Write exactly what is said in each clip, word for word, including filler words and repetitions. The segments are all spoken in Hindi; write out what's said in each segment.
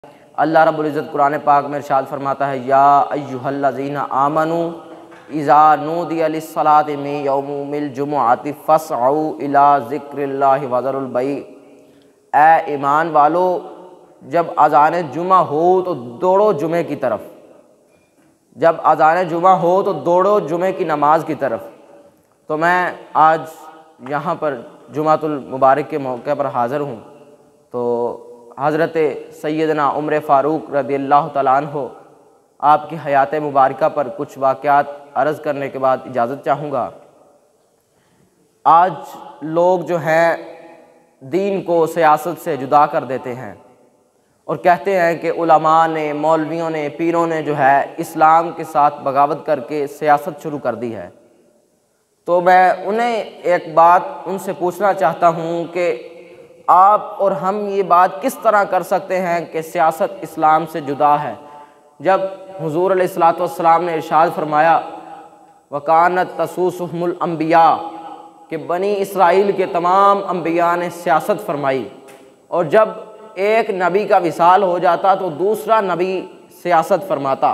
अल्लाह रब्बुल इज़्ज़त कुरान पाक में इरशाद फरमाता है, या अय्युहल्लज़ीना आमनू इज़ा नूदिया लिस्सलाति मिन यौमिल जुमुअति फस्अऊ इला ज़िक्रिल्लाहि वज़रुल बैअ। ए ईमान वालो, जब अज़ान जुमा हो तो दौड़ो जुमे की तरफ। जब अज़ान जुमा हो तो दौड़ो जुमे की नमाज की तरफ। तो मैं आज यहाँ पर जुमातुल मुबारक के मौके पर हाज़िर हूँ। तो हज़रत सैयदना उमर फ़ारूक रज़ियल्लाहु तआला अन्हु आपकी हयात मुबारका पर कुछ वाक़यात अर्ज़ करने के बाद इजाज़त चाहूँगा। आज लोग जो हैं दीन को सियासत से जुदा कर देते हैं और कहते हैं कि उलमा ने, मौलवियों ने, पीरों ने जो है इस्लाम के साथ बगावत करके सियासत शुरू कर दी है। तो मैं उन्हें एक बात उनसे पूछना चाहता हूँ कि आप और हम ये बात किस तरह कर सकते हैं कि सियासत इस्लाम से जुदा है, जब हुज़ूर अलैहिस्सलातु वस्सलाम ने इरशाद फरमाया वकानत तसूसुहुमुल अंबिया कि बनी इसराइल के तमाम अंबिया ने सियासत फरमाई, और जब एक नबी का विसाल हो जाता तो दूसरा नबी सियासत फरमाता।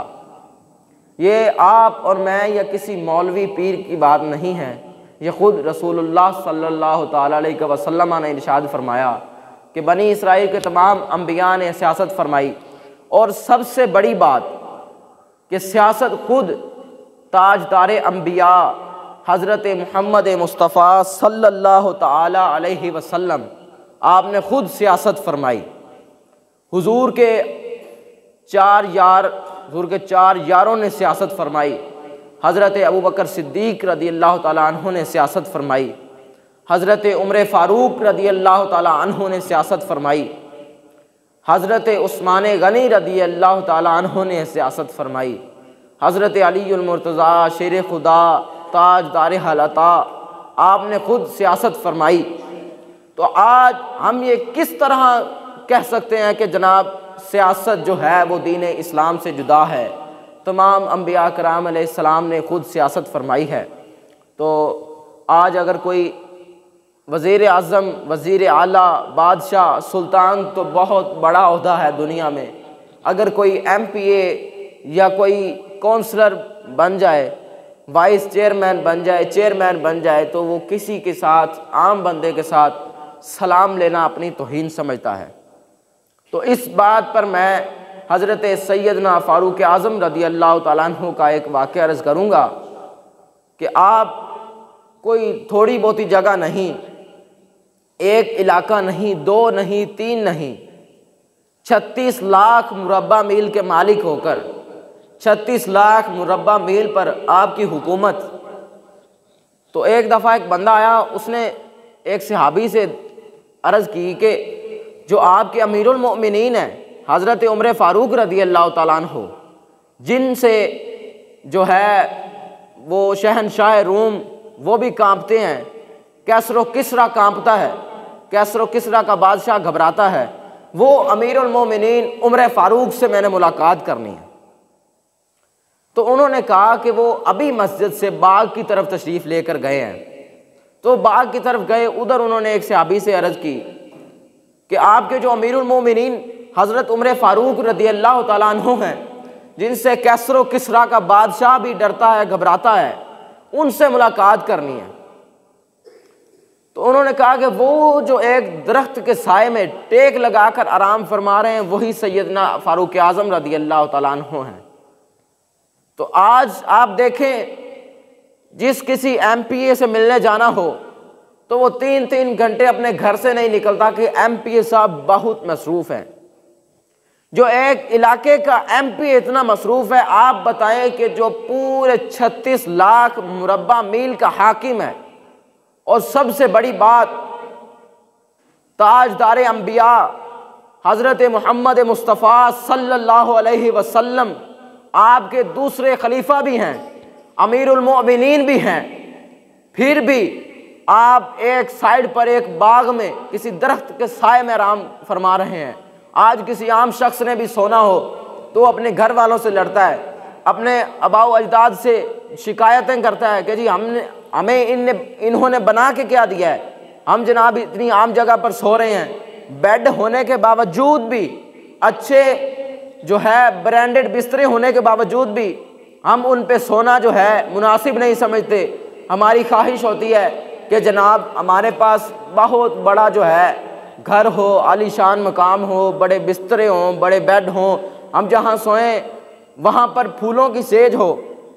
ये आप और मैं या किसी मौलवी पीर की बात नहीं है, ये ख़ुद रसूलुल्लाह सल्लल्लाहु ताला अलैहि वसल्लम ने इरशाद फरमाया कि बनी इसराइल के तमाम अंबिया ने सियासत फरमाई। और सबसे बड़ी बात कि सियासत ख़ुद ताजदारे अंबिया हज़रत मुहम्मद मुस्तफ़ा सल्लल्लाहु ताला अलैहि वसल्लम आपने ख़ुद सियासत फरमाई। हुजूर के चार यार हुजूर के चार यारों ने सियासत फरमाई। हज़रत अबू बकर सिद्दीक़ रज़ियल्लाहु ताला अन्हु ने सियासत फरमाई। हज़रत उमर फ़ारूक रज़ियल्लाहु ताला अन्हु ने सियासत फरमाई। हज़रत उस्मान गनी रज़ियल्लाहु ताला अन्हु ने सियासत फरमाई। हज़रत अलीउल मुर्तज़ा शेर खुदा ताजदार हलता आपने ख़ुद सियासत फरमाई। तो आज हम ये किस तरह कह सकते हैं कि जनाब सियासत जो है वो दीन इस्लाम से जुदा है? तमाम अंबिया कराम अलैहिस्सलाम ने ख़ुद सियासत फरमाई है। तो आज अगर कोई वज़ीर आज़म, वज़ीर आला, बादशाह, सुल्तान तो बहुत बड़ा ओहदा है दुनिया में, अगर कोई एम पी ए या कोई कौंसलर बन जाए, वाइस चेयरमैन बन जाए, चेयरमैन बन जाए, तो वो किसी के साथ, आम बंदे के साथ सलाम लेना अपनी तौहीन समझता है। तो इस बात पर मैं हज़रत सैयदना फ़ारूक आज़म रज़ियल्लाहु ताला अन्हु का एक वाक़या अर्ज़ करूँगा कि आप कोई थोड़ी बहुती जगह नहीं, एक इलाका नहीं, दो नहीं, तीन नहीं, छत्तीस लाख मुरब्बा मील के मालिक होकर, छत्तीस लाख मुरब्बा मील पर आपकी हुकूमत। तो एक दफ़ा एक बंदा आया, उसने एक सहाबी से अर्ज़ की कि जो आपके अमीरुल मोमिनीन हैं हज़रत उमर फ़ारूक रज़ियल्लाहु ताला अन्हु, जिनसे जो है वो शहनशाह रूम वो भी कांपते हैं, कैसरो किसरा कांपता है, कैसरो किसरा का बादशाह घबराता है, वो अमीरुल मोमिनीन उमर फ़ारूक से मैंने मुलाकात करनी है। तो उन्होंने कहा कि वो अभी मस्जिद से बाग की तरफ तशरीफ़ लेकर गए हैं। तो बाग की तरफ गए, उधर उन्होंने एक सहाबी से अर्ज़ की कि आपके जो अमीरुल मोमिनीन हज़रत उमर फ़ारूक रज़ियल्लाहु ताला अन्हु हैं, जिनसे कैसरो किसरा का बादशाह भी डरता है, घबराता है, उनसे मुलाकात करनी है। तो उन्होंने कहा कि वो जो एक दरख्त के साए में टेक लगाकर आराम फरमा रहे हैं, वही सैयदना फ़ारूक आज़म रज़ियल्लाहु ताला अन्हु हैं। तो आज आप देखें, जिस किसी एम पी ए से मिलने जाना हो तो वो तीन तीन घंटे अपने घर से नहीं निकलता कि एम पी ए साहब बहुत मसरूफ़ हैं। जो एक इलाके का एम पी ए इतना मसरूफ़ है, आप बताएं कि जो पूरे छत्तीस लाख मुरब्बा मील का हाकिम है, और सबसे बड़ी बात ताजदार अंबिया हज़रत मुहम्मद मुस्तफ़ा सल्लल्लाहु अलैहि वसल्लम आपके दूसरे खलीफा भी हैं, अमीरुल मोमिनीन भी हैं, फिर भी आप एक साइड पर एक बाग में किसी दरख्त के साए में आराम फरमा रहे हैं। आज किसी आम शख्स ने भी सोना हो तो अपने घर वालों से लड़ता है, अपने अबाओ अजदाद से शिकायतें करता है कि जी हमने हमें इनने इन्होंने बना के क्या दिया है, हम जनाब इतनी आम जगह पर सो रहे हैं। बेड होने के बावजूद भी अच्छे जो है ब्रांडेड बिस्तरे होने के बावजूद भी हम उन पे सोना जो है मुनासिब नहीं समझते। हमारी ख्वाहिश होती है कि जनाब हमारे पास बहुत बड़ा जो है घर हो, आलीशान मकाम हो, बड़े बिस्तरे हों, बड़े बेड हों, हम जहाँ सोएं वहाँ पर फूलों की सेज हो।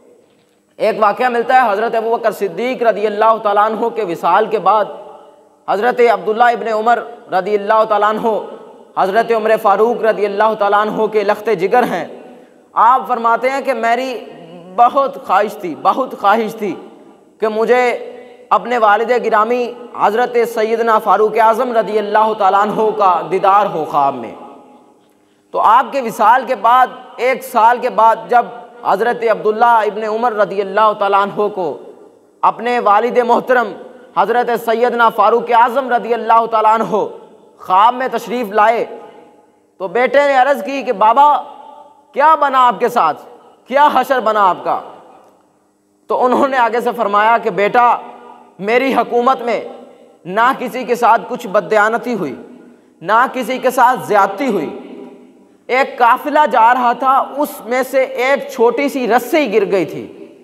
एक वाक़या मिलता है हज़रत अबू बकर सिद्दीक़ रदी अल्लाह तआला अन्हु के विसाल के बाद हज़रत अब्दुल्ला इब्ने उमर रदी अल्लाह तआला अन्हु हज़रत उमर फ़ारूक रदी अल्लाह तआला अन्हु के लख्ते जिगर हैं। आप फरमाते हैं कि मेरी बहुत ख्वाहिश थी बहुत ख्वाहिश थी कि मुझे अपने वालिद गिरामी हज़रत सैयदना फ़ारूक आज़म रदी अल्लाह तआला अन्हु का दीदार हो ख्वाब में। तो आपके विसाल के बाद एक साल के बाद जब हज़रत अब्दुल्ला इब्ने उमर रदी अल्लाह तआला अन्हु को अपने वालिद मोहतरम हज़रत सैयदना फ़ारूक आज़म रदी अल्लाह तआला अन्हु ख्वाब में तशरीफ़ लाए तो बेटे ने अर्ज़ की कि बाबा क्या बना आपके साथ, क्या हशर बना आपका। तो उन्होंने आगे से फरमाया कि बेटा मेरी हुकूमत में ना किसी के साथ कुछ बददयानती हुई, ना किसी के साथ ज़्यादती हुई। एक काफिला जा रहा था, उसमें से एक छोटी सी रस्सी गिर गई थी,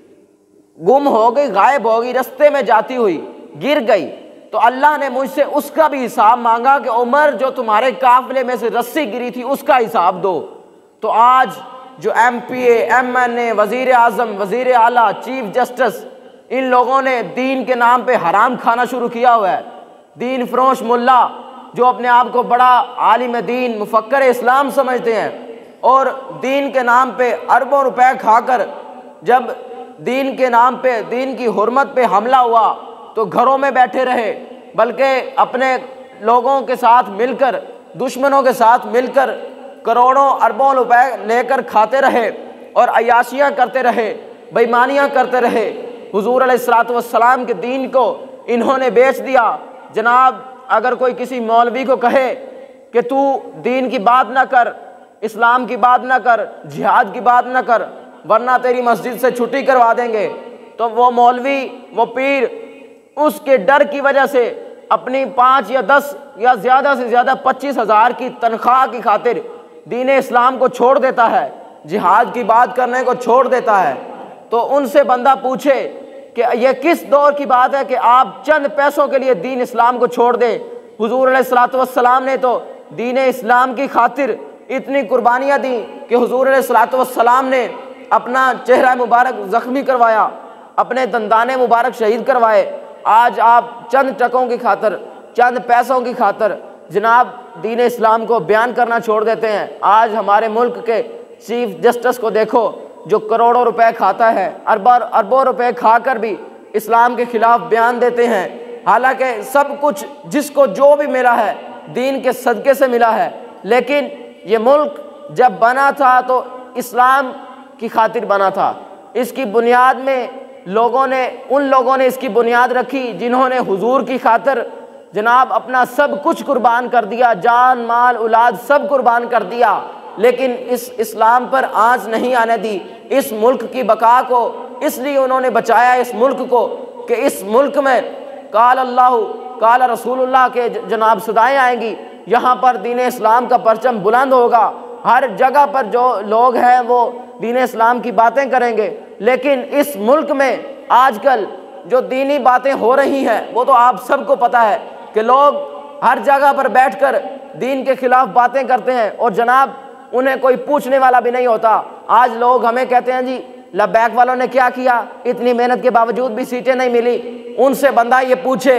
गुम हो गई, गायब हो गई, रास्ते में जाती हुई गिर गई। तो अल्लाह ने मुझसे उसका भी हिसाब मांगा कि उमर जो तुम्हारे काफिले में से रस्सी गिरी थी उसका हिसाब दो। तो आज जो M P A, M N A, वज़ीर आज़म, वज़ीर आला, चीफ जस्टिस, इन लोगों ने दीन के नाम पे हराम खाना शुरू किया हुआ है। दीन फरोश मुल्ला जो अपने आप को बड़ा आलिम दीन, मुफक्कर इस्लाम समझते हैं और दीन के नाम पे अरबों रुपए खाकर जब दीन के नाम पे, दीन की हुर्मत पे हमला हुआ तो घरों में बैठे रहे, बल्कि अपने लोगों के साथ मिलकर, दुश्मनों के साथ मिलकर करोड़ों अरबों रुपए लेकर खाते रहे और अयाशियाँ करते रहे, बेईमानियाँ करते रहे। हुजूर अलैहिस्सलातु वस्सलाम के दीन को इन्होंने बेच दिया। जनाब अगर कोई किसी मौलवी को कहे कि तू दीन की बात ना कर, इस्लाम की बात ना कर, जिहाद की बात ना कर, वरना तेरी मस्जिद से छुट्टी करवा देंगे, तो वो मौलवी, वो पीर उसके डर की वजह से अपनी पाँच या दस या ज़्यादा से ज़्यादा पच्चीस हज़ार की तनख्वाह की खातिर दीन इस्लाम को छोड़ देता है, जिहाद की बात करने को छोड़ देता है। तो उनसे बंदा पूछे कि यह किस दौर की बात है कि आप चंद पैसों के लिए दीन इस्लाम को छोड़ दें। हुजूर अलैहिस्सलातु वस्सलाम ने तो दीन इस्लाम की खातिर इतनी कुर्बानियाँ दी कि हुजूर अलैहिस्सलातु वस्सलाम ने अपना चेहरा मुबारक ज़ख्मी करवाया, अपने दंदाने मुबारक शहीद करवाए। आज आप चंद टकों की खातर, चंद पैसों की खातर जनाब दीन इस्लाम को बयान करना छोड़ देते हैं। आज हमारे मुल्क के चीफ जस्टिस को देखो जो करोड़ों रुपए खाता है, अरबों अरबों रुपए खाकर भी इस्लाम के ख़िलाफ़ बयान देते हैं। हालांकि सब कुछ जिसको जो भी मिला है दीन के सदक़े से मिला है, लेकिन ये मुल्क जब बना था तो इस्लाम की खातिर बना था। इसकी बुनियाद में लोगों ने, उन लोगों ने इसकी बुनियाद रखी जिन्होंने हुजूर की खातिर जनाब अपना सब कुछ कुर्बान कर दिया, जान माल औलाद सब कुर्बान कर दिया, लेकिन इस इस्लाम पर आँच नहीं आने दी। इस मुल्क की बका को इसलिए उन्होंने बचाया इस मुल्क को कि इस मुल्क में काल अल्लाह काल रसूलुल्लाह के जनाब सदाएँ आएंगी, यहाँ पर दीन इस्लाम का परचम बुलंद होगा। हर जगह पर जो लोग हैं वो दीन इस्लाम की बातें करेंगे, लेकिन इस मुल्क में आजकल जो दीनी बातें हो रही हैं वो तो आप सबको पता है कि लोग हर जगह पर बैठकर दीन के ख़िलाफ़ बातें करते हैं और जनाब उन्हें कोई पूछने वाला भी नहीं होता। आज लोग हमें कहते हैं जी लब्बैक वालों ने क्या किया, इतनी मेहनत के बावजूद भी सीटें नहीं मिली। उनसे बंदा ये पूछे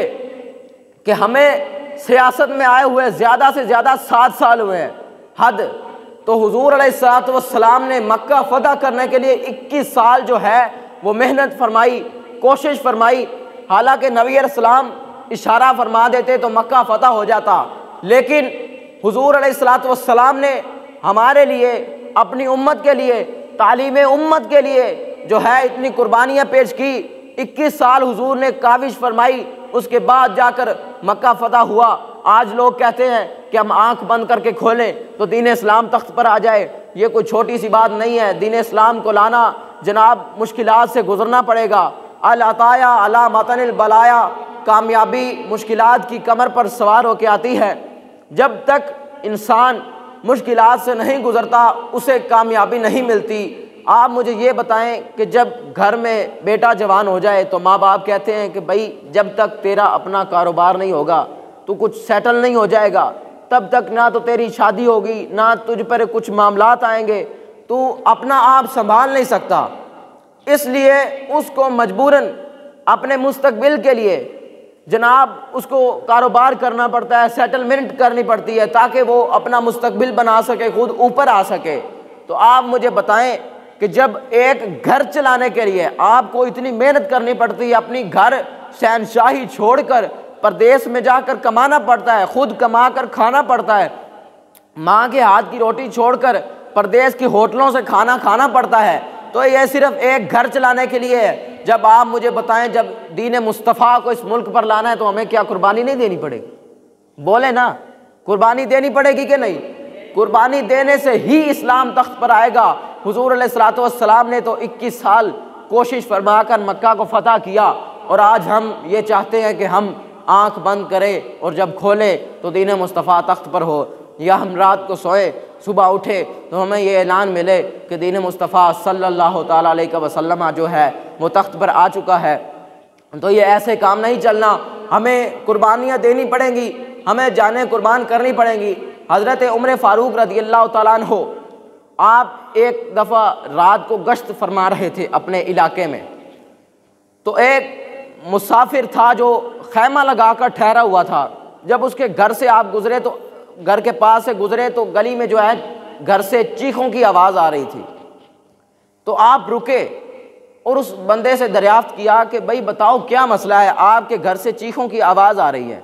कि हमें सियासत में आए हुए ज़्यादा से ज़्यादा सात साल हुए हैं, हद। तो हुजूर अलैहिस्सलातु वस्सलाम ने मक्का फ़तह करने के लिए इक्कीस साल जो है वो मेहनत फरमाई, कोशिश फरमाई। हालांकि नबी अलैहिस्सलाम इशारा फरमा देते तो मक्का फ़तह हो जाता, लेकिन हुजूर अलैहिस्सलातु वस्सलाम ने हमारे लिए, अपनी उम्मत के लिए, तालीम उम्मत के लिए जो है इतनी कुर्बानियाँ पेश की। इक्कीस साल हुजूर ने काविश फरमाई, उसके बाद जाकर मक्का फ़तह हुआ। आज लोग कहते हैं कि हम आंख बंद करके खोलें तो दीन इस्लाम तख्त पर आ जाए। ये कोई छोटी सी बात नहीं है। दीन इस्लाम को लाना जनाब मुश्किलात से गुजरना पड़ेगा। अल अताया अला मतनिल बलाया, कामयाबी मुश्किलात की कमर पर सवार होकर आती है। जब तक इंसान मुश्किलात से नहीं गुज़रता उसे कामयाबी नहीं मिलती। आप मुझे ये बताएं कि जब घर में बेटा जवान हो जाए तो माँ बाप कहते हैं कि भाई जब तक तेरा अपना कारोबार नहीं होगा, तू कुछ सेटल नहीं हो जाएगा, तब तक ना तो तेरी शादी होगी, ना तुझ पर कुछ मामलात आएंगे, तू अपना आप संभाल नहीं सकता। इसलिए उसको मजबूरन अपने मुस्तकबिल के लिए जनाब उसको कारोबार करना पड़ता है, सेटलमेंट करनी पड़ती है ताकि वो अपना मुस्तकबिल बना सके, खुद ऊपर आ सके। तो आप मुझे बताएं कि जब एक घर चलाने के लिए आपको इतनी मेहनत करनी पड़ती है, अपनी घर शहनशाही छोड़कर परदेश में जाकर कमाना पड़ता है, खुद कमा कर खाना पड़ता है, माँ के हाथ की रोटी छोड़कर परदेश की होटलों से खाना खाना पड़ता है, तो ये सिर्फ एक घर चलाने के लिए है। जब आप मुझे बताएं जब दीन मुस्तफ़ा को इस मुल्क पर लाना है तो हमें क्या कुर्बानी नहीं देनी पड़ेगी? बोले ना, कुर्बानी देनी पड़ेगी कि नहीं? कुर्बानी देने से ही इस्लाम तख्त पर आएगा। हुजूर अलैहिस्सलातु वस्सलाम ने तो इक्कीस साल कोशिश फरमाकर मक्का को फतह किया, और आज हम ये चाहते हैं कि हम आंख बंद करें और जब खोलें तो दीन मुस्तफ़ा तख्त पर हो, या हम रात को सोए सुबह उठे तो हमें ये ऐलान मिले कि दीन मुस्तफ़ा सल्लल्लाहु ताला अलैहि वसल्लम जो है वो तख्त पर आ चुका है। तो ये ऐसे काम नहीं चलना, हमें कुर्बानियाँ देनी पड़ेंगी, हमें जानें कुर्बान करनी पड़ेंगी। हज़रत उमर फ़ारूक रज़ियल्लाहु ताला अन्हु आप एक दफ़ा रात को गश्त फरमा रहे थे अपने इलाके में, तो एक मुसाफिर था जो खैमा लगाकर ठहरा हुआ था। जब उसके घर से आप गुज़रे तो घर के पास से गुज़रे तो गली में जो है घर से चीखों की आवाज़ आ रही थी। तो आप रुके और उस बंदे से दरियाफ्त किया कि भाई बताओ क्या मसला है, आपके घर से चीखों की आवाज़ आ रही है।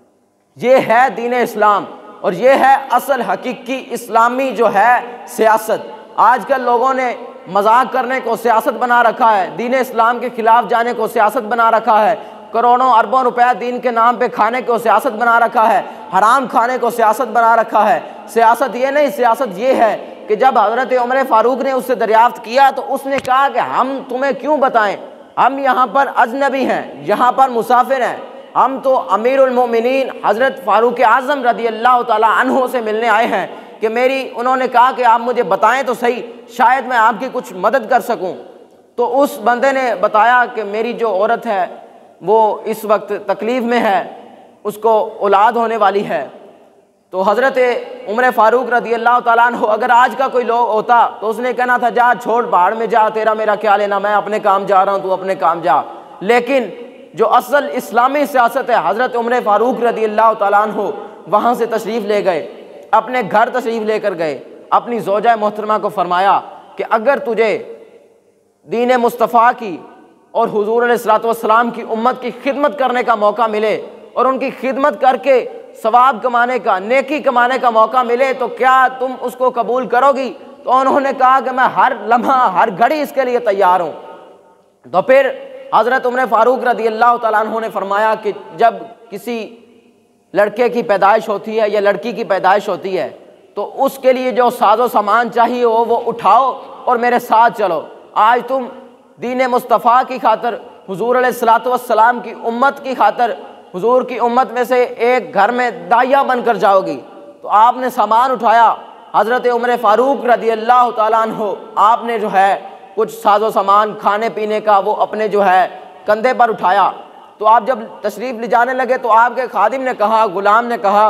ये है दीन इस्लाम और ये है असल हकीकी इस्लामी जो है सियासत। आजकल लोगों ने मजाक करने को सियासत बना रखा है, दीन इस्लाम के ख़िलाफ़ जाने को सियासत बना रखा है, करोड़ों अरबों रुपया दीन के नाम पे खाने को सियासत बना रखा है, हराम खाने को सियासत बना रखा है। सियासत ये नहीं, सियासत ये है कि जब हज़रत उमर फ़ारूक ने उससे दरियाफ्त किया तो उसने कहा कि हम तुम्हें क्यों बताएं, हम यहाँ पर अजनबी हैं, यहाँ पर मुसाफिर हैं, हम तो अमीरुल मोमिनीन हज़रत फ़ारूक आज़म रज़ियल्लाहु ताला अन्हु से मिलने आए हैं कि मेरी, उन्होंने कहा कि आप मुझे बताएं तो सही, शायद मैं आपकी कुछ मदद कर सकूं। तो उस बंदे ने बताया कि मेरी जो औरत है वो इस वक्त तकलीफ़ में है, उसको औलाद होने वाली है। तो हज़रत उमर फ़ारूक रज़ियल्लाहु ताला अन्हु अगर आज का कोई लोग होता तो उसने कहना था जा छोड़, पहाड़ में जा, तेरा मेरा क्या लेना, मैं अपने काम जा रहा हूँ, तू अपने काम जा। लेकिन जो असल इस्लामी सियासत है, हज़रत उमर फ़ारूक रज़ियल्लाहु ताला अन्हु वहाँ से तशरीफ़ ले गए, अपने घर तशरीफ़ लेकर गए, अपनी ज़ौजा मोहतरमा को फरमाया कि अगर तुझे दीन मुस्तफ़ा की और हुज़ूर अलैहिस्सलातु वस्सलाम की उम्मत की खिदमत करने का मौका मिले और उनकी खिदमत करके सवाब कमाने का, नेकी कमाने का मौका मिले तो क्या तुम उसको कबूल करोगी? तो उन्होंने कहा कि मैं हर लम्हा हर घड़ी इसके लिए तैयार हूँ। तो फिर हज़रत उमर फ़ारूक रज़ियल्लाहु ताला अन्हु ने फरमाया कि जब किसी लड़के की पैदाइश होती है या लड़की की पैदाइश होती है तो उसके लिए जो साजो सामान चाहिए हो वो उठाओ और मेरे साथ चलो। आज तुम दीन मुस्तफ़ा की खातर, हुजूर अलैहिस्सलातु वस्सलाम की उम्मत की खातर, हुजूर की उम्मत में से एक घर में दाइया बनकर जाओगी। तो आपने सामान उठाया, हज़रत उमर फ़ारूक रज़ियल्लाहु ताला अन्हु आपने जो है कुछ साजो सामान खाने पीने का वो अपने जो है कंधे पर उठाया। तो आप जब तशरीफ़ ले जाने लगे तो आपके खादिम ने कहा, गुलाम ने कहा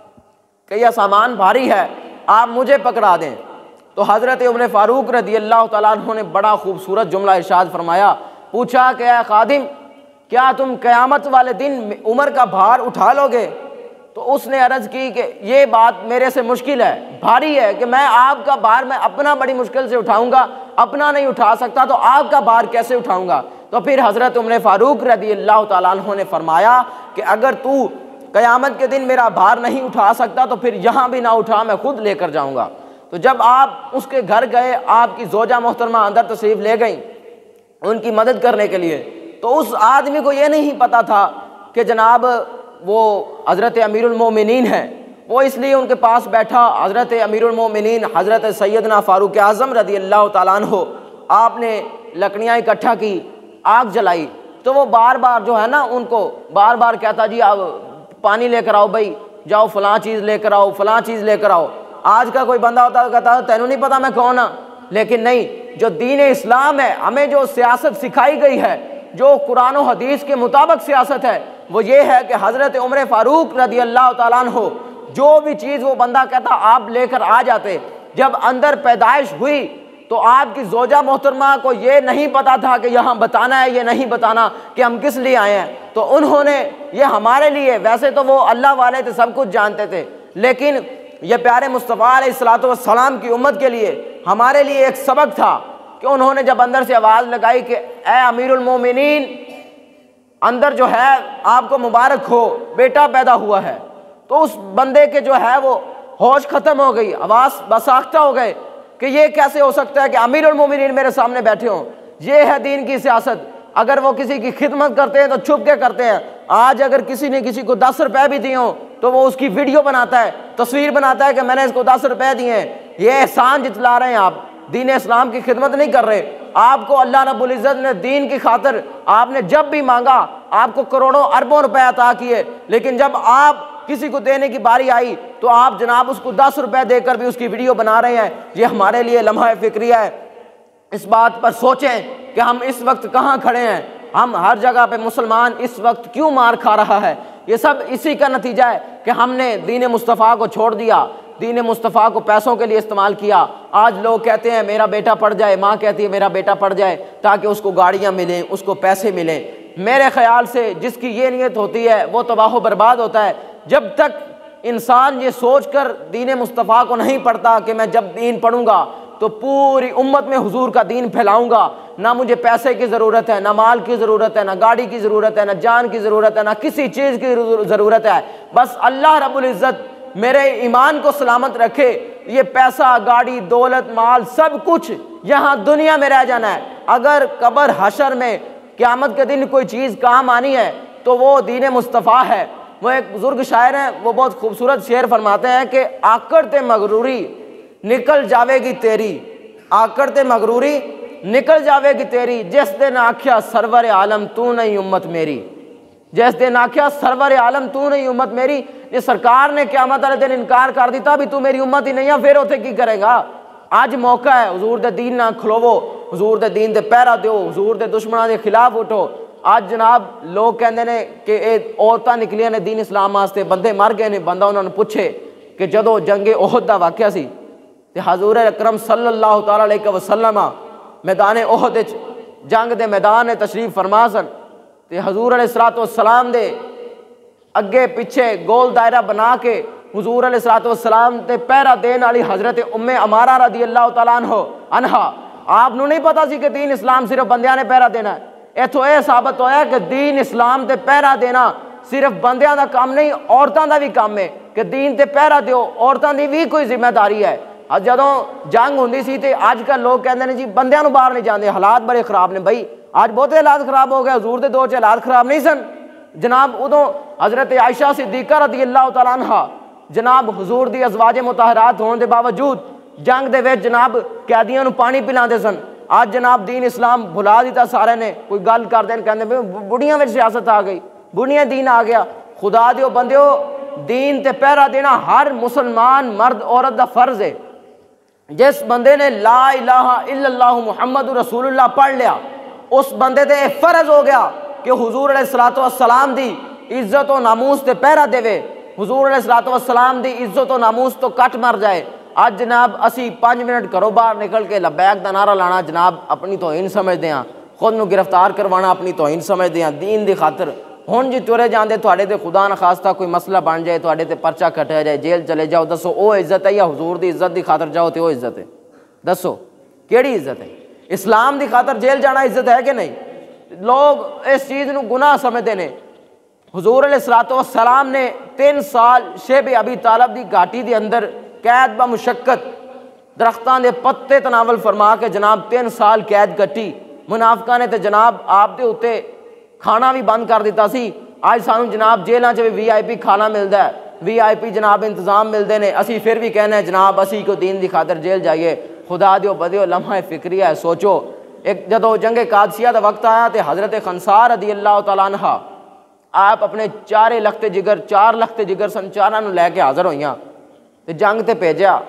कि यह सामान भारी है, आप मुझे पकड़ा दें। तो हज़रत उमर फ़ारूक रज़ियल्लाहु ताला अन्हु ने बड़ा खूबसूरत जुमला इरशाद फरमाया, पूछा कि या खादिम क्या तुम क़यामत वाले दिन उमर का भार उठा लोगे? तो उसने अर्ज़ की कि ये बात मेरे से मुश्किल है, भारी है कि मैं आपका भार मैं अपना बड़ी मुश्किल से उठाऊंगा, अपना नहीं उठा सकता तो आपका भार कैसे उठाऊंगा? तो फिर हज़रत उमर फ़ारूक रज़ियल्लाहु ताला अन्हु ने फरमाया कि अगर तू क़यामत के दिन मेरा भार नहीं उठा सकता तो फिर यहाँ भी ना उठा, मैं खुद लेकर जाऊँगा। तो जब आप उसके घर गए, आपकी ज़ौजा मोहतरमा अंदर तशरीफ़ ले गई उनकी मदद करने के लिए, तो उस आदमी को ये नहीं पता था कि जनाब वो हज़रत अमीरुल मोमिनीन है। वो इसलिए उनके पास बैठा, हज़रत अमीरुल मोमिनीन हज़रत सैयदना फ़ारूक आज़म रज़ियल्लाहु ताला अन्हु आपने लकड़ियाँ इकट्ठा की, आग जलाई। तो वो बार बार जो है ना उनको बार बार कहता जी आप पानी लेकर आओ, भाई जाओ फ़लाँ चीज़ लेकर आओ, फ़लाँ चीज़ लेकर आओ। आज का कोई बंदा होता तो कहता तेनू नहीं पता मैं कौन हाँ। लेकिन नहीं, जो दीन इस्लाम है, हमें जो सियासत सिखाई गई है, जो कुरान और हदीस के मुताबिक सियासत है, वो ये है कि हज़रत उमर फ़ारूक रज़ी अल्लाह तआला अन्हु जो भी चीज़ वो बंदा कहता आप लेकर आ जाते। जब अंदर पैदाइश हुई तो आपकी ज़ोजा मोहतरमा को ये नहीं पता था कि यहाँ बताना है, ये नहीं बताना कि हम किस लिए आए हैं। तो उन्होंने ये हमारे लिए, वैसे तो वो अल्लाह वाले थे, सब कुछ जानते थे, लेकिन ये प्यारे मुस्तफ़ा अलैहिस्सलातु वस्सलाम की उम्मत के लिए हमारे लिए एक सबक था कि उन्होंने जब अंदर से आवाज़ लगाई कि ए अमीरुल मोमिनीन, अंदर जो है आपको मुबारक हो, बेटा पैदा हुआ है, तो उस बंदे के जो है वो होश ख़त्म हो गई, आवाज़ बसाख्ता हो गए कि ये कैसे हो सकता है कि अमीरुल मोमिनीन मेरे सामने बैठे हों। ये है दीन की सियासत। अगर वो किसी की खिदमत करते हैं तो छुप के करते हैं। आज अगर किसी ने किसी को दस रुपए भी दिए हों तो वो उसकी वीडियो बनाता है, तस्वीर बनाता है कि मैंने इसको दस रुपए दिए हैं। ये एहसान जितला रहे हैं आप, दीन इस्लाम की खिदमत नहीं कर रहे। आपको अल्लाह रब्बुल इज़्ज़त ने दीन की खातिर, आपने जब भी मांगा आपको करोड़ों अरबों रुपए अता किए, लेकिन जब आप किसी को देने की बारी आई तो आप जनाब उसको दस रुपए देकर भी उसकी वीडियो बना रहे हैं। ये हमारे लिए लम्हा फिक्रिया है। इस बात पर सोचें कि हम इस वक्त कहाँ खड़े हैं। हम हर जगह पे मुसलमान इस वक्त क्यों मार खा रहा है? ये सब इसी का नतीजा है कि हमने दीन मुस्तफ़ा को छोड़ दिया, दीन मुस्तफ़ा को पैसों के लिए इस्तेमाल किया। आज लोग कहते हैं मेरा बेटा पढ़ जाए, माँ कहती है मेरा बेटा पढ़ जाए ताकि उसको गाड़ियाँ मिलें, उसको पैसे मिलें। मेरे ख्याल से जिसकी ये नीयत होती है वो तबाह बर्बाद होता है। जब तक इंसान ये सोच कर दीन मुस्तफ़ा को नहीं पढ़ता कि मैं जब दीन पढ़ूंगा तो पूरी उम्मत में हुजूर का दीन फैलाऊंगा, ना मुझे पैसे की ज़रूरत है, ना माल की ज़रूरत है, ना गाड़ी की ज़रूरत है, ना जान की ज़रूरत है, ना किसी चीज़ की ज़रूरत है। बस अल्लाह रब्बुल इज़्ज़त मेरे ईमान को सलामत रखे। ये पैसा, गाड़ी, दौलत, माल सब कुछ यहाँ दुनिया में रह जाना है। अगर कब्र हशर में क़यामत के दिन कोई चीज़ काम आनी है तो वो दीन मुस्तफ़ा है। वो एक बुजुर्ग शायर हैं, वो बहुत खूबसूरत शेर फरमाते हैं कि आकड़ते मगरूरी निकल जावेगी तेरी, आकड़ते मगरूरी निकल जावेगी तेरी, जिस दिन आख्या सरवर आलम तू नहीं उम्मत मेरी, जिस दिन आख्या सरवर आलम तू नहीं उम्मत मेरी। ये सरकार ने क़यामत वाले दिन इनकार कर दिता भी तू मेरी उम्मत ही नहीं है, फिर उसे की करेगा? अज मौका है, हुजूर दे दीन ना खलोवो, हुजूर दे दीन दे पहरा दो, हुजूर दे दुश्मनों के खिलाफ उठो। आज जनाब लोग कहते ने कि औरतां निकलियां ने दीन इस्लाम वास्ते, बंदे मर गए ने। बंदा उन्होंने पूछे कि जदों जंगे ओहद दा वाक़या सी ते हजूर अकरम सल्लल्लाहु तआला अलैहि वसल्लम मैदान ओहद विच जंग दे मैदान ने तशरीफ फरमा सन ते हजूर अलैहिस्सलातु वस्सलाम दे अगे पिछे गोल दायरा बना के हुजूर अलैहिस्सलातु वस्सलाम ते पहरा देने वाली हज़रत उम्मे अमारा रज़ी अल्लाह तआला अन्हा, आपनू नहीं पता सी कि दीन इस्लाम सिर्फ बंदियां ने पहरा देना है। इथों यह साबित होया कि दीन इस्लाम ते पहरा देना सिर्फ बंदियां दा काम नहीं, औरतां दा भी काम है कि दीन ते पहरा दिओ। औरतां दी भी कोई जिम्मेदारी है। जदों जंग होंदी सी ते अजकल लोग कहते हैं जी बंदियां नूं बाहर नहीं जाते, हालात बड़े खराब ने। बई आज बहुते हालात खराब हो गए, हुजूर दे दौर च हालात खराब नहीं सन जनाब। उदों हज़रत आयशा सिद्दीक़ा रज़ी अल्लाह तआला अन्हा जनाब हुजूर दी अज़वाजे मुतहरात होने के बावजूद जंग दे विच जनाब कैदियों नूं पानी पिलाते सन। आज जनाब दीन इस्लाम भुला दिता सारे ने। कोई गल करते हैं कहते बुढ़ियां में सियासत आ गई, बुढ़ियां दीन आ गया। खुदा दिओ बंदिओ, दीन ते पहरा देना हर मुसलमान मर्द औरत दा फर्ज है। जिस बंदे ने ला इलाहा इल्लल्लाहु मुहम्मदुर रसूलुल्लाह पढ़ लिया, उस बंदे ते फर्ज हो गया कि हुजूर अलैहिस्सलातु वस्सलाम दी इज्जत और नामूस ते पहरा देवे, हुजूर अलैहिस्सलातु वस्सलाम दी इज्जत और नामूस तो कट मर जाए। आज जनाब असी पाँच मिनट घरों बाहर निकल के लबैक दा नारा लाना जनाब अपनी तौहीन समझते हैं, खुद नूं गिरफ्तार करवाना अपनी तौहीन समझते हैं दीन दी खातिर। हुण जी तुरे जाते थोड़े ते खुदा न खास्ता कोई मसला बन जाए, थोड़े ते परचा कटिया जाए, जेल चले जाओ, दसो वो इज्जत है या हुजूर दी इज्जत दी खातर जाओ तो वो इज्जत है? दसो केड़ी इज्जत है? इस्लाम दी खातर जेल जाना इज्जत है कि नहीं? लोग इस चीज़ नूं गुनाह समझते हैं। हुजूर अलैहिस्सलातु वस्सलाम ने तीन साल शेब अबी तालिब दी घाटी दे अंदर कैद ब मुशक्कत दरख्तां दे पत्ते तनावल फरमा के जनाब तीन साल कैद कट्टी। मुनाफिकां ने तो जनाब आप दे उत्ते खाना भी बंद कर दिता सी। आज सानू जनाब जेलों च भी वी आई पी खाना मिलता है, वी आई पी जनाब इंतजाम मिलते हैं। असी फिर भी कहने जनाब असी को दीन की खातर जेल जाइए। खुदा दिओ बदिओ लम्हा फिक्रिया है। सोचो एक जदों जंगे कादसिया का वक्त आया तो हज़रत खंसार रज़ी अल्लाह तआला अन्हा आप अपने चारे लखते जिगर चार लखते जिगर सन चारां नूं लैके हाज़र होईयां ते जंग ते भेजा।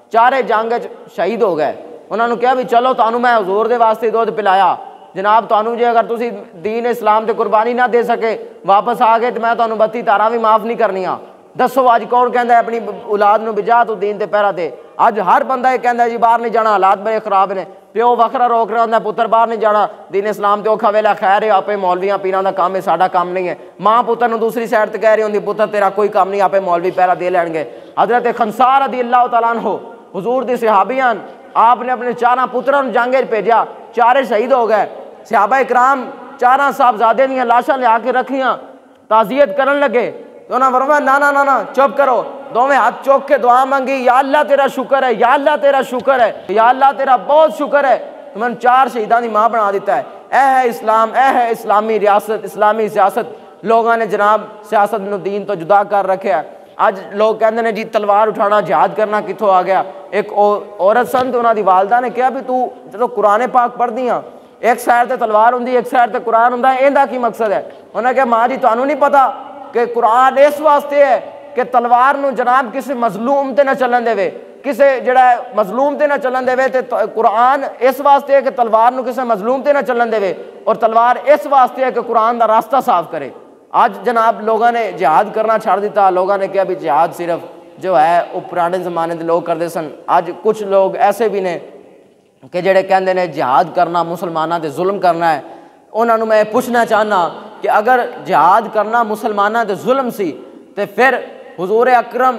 चारे जंग शहीद हो गए। उन्होंने कहा भी चलो तुहानू मैं हजूर दे वास्ते दुध पिलाया, जनाब तुहानू जे अगर तुसी दीन इस्लाम ते कुर्बानी ना दे सके वापस आ गए तो मैं तुहानू बत्ती तारा भी माफ़ नहीं करनियां। दसो अज कौन कहता है अपनी औलाद नू बिजा तू दीन ते पहरा दे। अज हर बंदा ये कहता है जी बाहर नहीं जाना, हालात बड़े खराब ने, प्यो वखरा रोक रहा होंगे पुत्र बाहर नहीं जाना, दीन इस्लाम ते औखा वेला खैर है, आपे मौलवियां पीरां दा काम है, साडा काम नहीं है। माँ पुत्र नू दूसरी साइड ते कह रही होंगी पुत्र तेरा कोई काम नहीं, आपे मौलवी पहरा दे लैणगे। हजरत खंसार रज़ी अल्लाह तआला अन्हु हुजूर दी सहाबियां, आपने अपने चारा पुत्रां नू जंग च भेजा, चारे शहीद हो गए। सहाबा इकराम चारा साहबजादे दीयां लाशां लिया के रखियां, ताज़ियत करन लगे तो उन्होंने फरमाया ना ना ना ना चुप करो, दोवें हाथ चौक के दुआ मांगी, या अल्लाह तेरा शुक्र है, या अल्लाह तेरा शुक्र है, या अल्लाह तेरा बहुत शुक्र है, तो मैंने चार शहीदां दी मां बना दिता है। ए है इस्लाम, ए है इस्लामी रियासत, इस्लामी सियासत। लोगों ने जनाब सियासत नू दीन तो जुदा कर रखे। अज लोग कहते हैं जी तलवार उठाना जिहाद करना कितों आ गया। एक औरत सन तो उन्होंने वालदा ने कहा भी तू जो कुरान पाक पढ़दी हाँ, एक साइड ते तलवार होंगी एक साइड ते कुरान होंदा, इहदा की मकसद है? उन्हें कहा माँ जी तुहानू नहीं पता कि कुरान इस वास्ते है कि तलवार नू जनाब किसी मजलूम ते ना चलन देवे, किसी जड़ा मजलूम ते ना चलन देवे, ते कुरान इस वास्ते है कि तलवार नू किसी मजलूम ते ना चलन देवे, और तलवार इस वास्ते है कि कुरान दा रास्ता साफ करे। आज जनाब लोगों ने जिहाद करना छड़ दिता। लोगों ने कहा भी जिहाद सिर्फ जो है वो पुराने ज़माने के लोग करते सन। आज कुछ लोग ऐसे भी ने कि जेड़े कहते हैं जिहाद करना मुसलमानों ते जुल्म करना है। उन्होंने मैं पूछना चाहना कि अगर जिहाद करना मुसलमानों ते जुल्म सी तो फिर हुजूर अकरम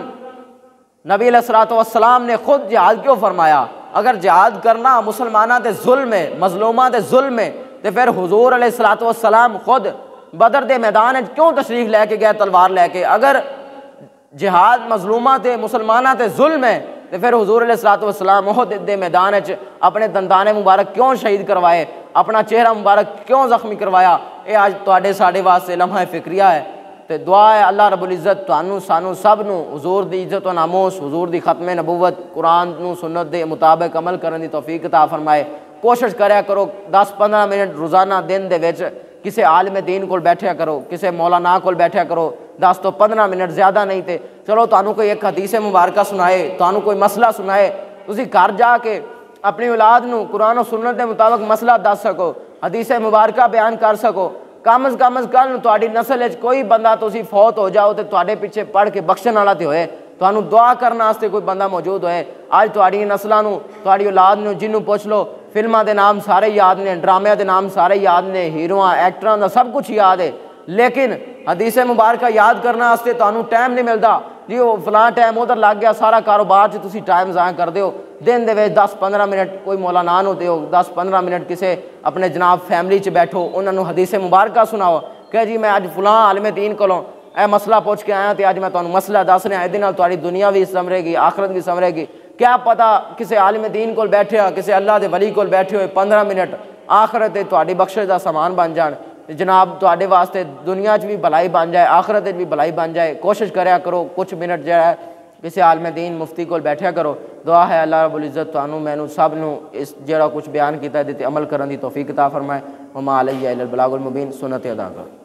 नबी अलैहिस्सलातु वस्सलाम ने खुद जिहाद क्यों फरमाया? अगर जिहाद करना मुसलमानों ते जुल्म है, मजलूमां ते जुल्म है, तो फिर हुजूर अलैहिस्सलातु वस्सलाम खुद बदर दे मैदान क्यों तशरीफ लैके गया तलवार लैके? अगर जिहाद मजलूमा ते मुसलमाना ते जुल्म है तो फिर हुजूर अलैहिस्सलातु वस्सलाम उहद दे मैदान अपने दंदाने मुबारक क्यों शहीद करवाए, अपना चेहरा मुबारक क्यों जख्मी करवाया? ये आज तुहाडे साडे वास्ते लम्हा फिक्रिया है। तो दुआ है अल्लाह रब्बुल इज़्ज़त तुहानू सानू सब नू हुजूर दी इज़्ज़त व नामूस, हुजूर दी खत्मे नबूवत, कुरान नू सुन्नत दे मुताबिक अमल करने की तौफीक अता फरमाए। कोशिश करया करो दस पंद्रह मिनट रोज़ाना दिन दे विच किसी आलिम दीन कोल बैठा करो, किसी मौलाना कोल बैठा करो, दस तो पंद्रह मिनट ज़्यादा नहीं थे। चलो तुहानू कोई एक हदीस मुबारक सुनाए, तुहानू कोई मसला सुनाए, तुसी घर जाके अपनी औलाद नू कुरान और सुन्नत के मुताबिक मसला दस सको, हदीस मुबारक बयान कर सको। कम अज कम अज कल तुहाडी नस्ल च कोई बंदा तुसी फौत हो जाओ तो तुहाडे पिछे पढ़ के बख्शण वाला तो होए, तुहानू दुआ करने वास्ते कोई बंदा मौजूद होए। अज तुहाडी नस्लों नू, तुहाडी औलाद नू जिन्नू पुछ लो फिल्मां दे नाम सारे याद ने, ड्रामिया के नाम सारे याद ने, हीरोआं एक्टरां दा सब कुछ याद है, लेकिन हदीस मुबारक याद करने वास्ते तुहानू टाइम नहीं मिलता जी। वो फलां टाइम उधर लग गया, सारा कारोबार च तुसी टाइम ज़ाया करते हो। दिन दे विच दस पंद्रह मिनट कोई मौलाना नूं दिओ, दस पंद्रह मिनट किसी अपने जनाब फैमिली च बैठो, उन्होंने हदीस मुबारक सुनाओ कि जी मैं अज फलां आलिम दीन कोलों ए मसला पुछ के आया तो अज मैं तुहानू मसला दस रहा, ये नाल तुहाडी दुनिया भी संवरेगी, आखरत भी संवरेगी। क्या पता किसी आलिम दीन कोल बैठे हो, किसी अल्लाह के वली कोल बैठे हुए पंद्रह मिनट आखरत तुहाडी बख्शिश का समान बन जाए, जनाब तुहाडे वास्ते दुनिया च भी भलाई बन जाए, आखरत भी भलाई बन जाए। कोशिश करया करो कुछ मिनट जो है किसी आलिम दीन मुफ्ती कोल बैठा करो। दुआ है अल्लाह रब्बुल इज़्ज़त तुहानू मैनू सब नू इस जेड़ा कुछ बयान किया अमल करने की तौफीक अता फरमाए। वमा अलैया इल्लल बलागुल मुबीन। सुन्नत अदा करो।